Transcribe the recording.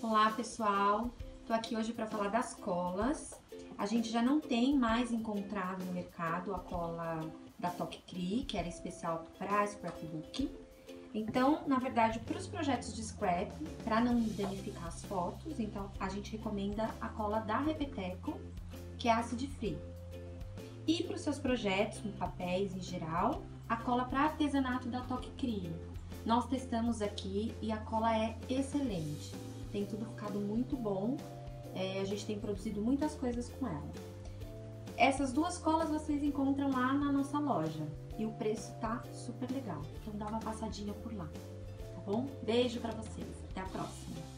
Olá pessoal, tô aqui hoje para falar das colas. A gente já não tem mais encontrado no mercado a cola da Tokcri, que era especial para scrapbook. Então, na verdade, para os projetos de scrap, para não danificar as fotos, então a gente recomenda a cola da Repeteco, que é acid free. E para os seus projetos, com papéis em geral, a cola para artesanato da Tokcri. Nós testamos aqui e a cola é excelente. Tem tudo ficado muito bom, a gente tem produzido muitas coisas com ela. Essas duas colas vocês encontram lá na nossa loja e o preço tá super legal, então dá uma passadinha por lá, tá bom? Beijo pra vocês, até a próxima!